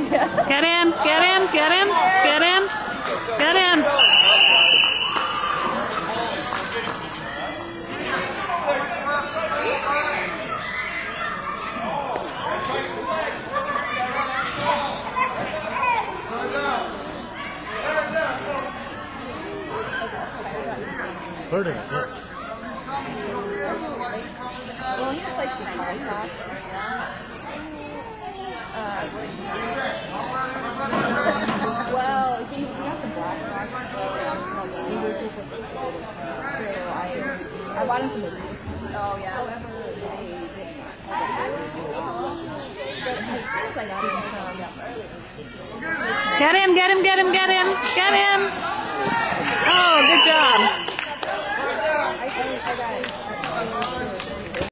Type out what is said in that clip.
Get in, get in, get in, get in, get in. Hurting. Well, he just likes the high socks. Well, he got the black socks. So I bought him some boots. Oh, yeah. Get in, get him, get him, get in, get in. Oh, good job. I got it.